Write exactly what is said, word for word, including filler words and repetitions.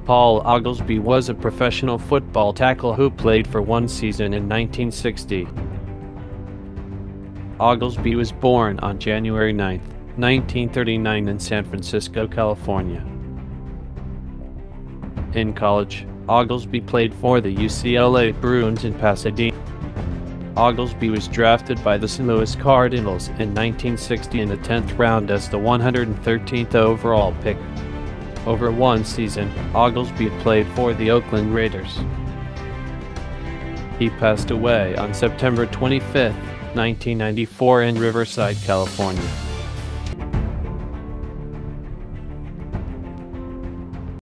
Paul Oglesby was a professional football tackle who played for one season in nineteen sixty. Oglesby was born on January ninth, nineteen thirty-nine in San Francisco, California. In college, Oglesby played for the U C L A Bruins in Pasadena. Oglesby was drafted by the Saint Louis Cardinals in nineteen sixty in the tenth round as the one hundred thirteenth overall pick. Over one season, Oglesby played for the Oakland Raiders. He passed away on September twenty-fifth, nineteen ninety-four in Riverside, California.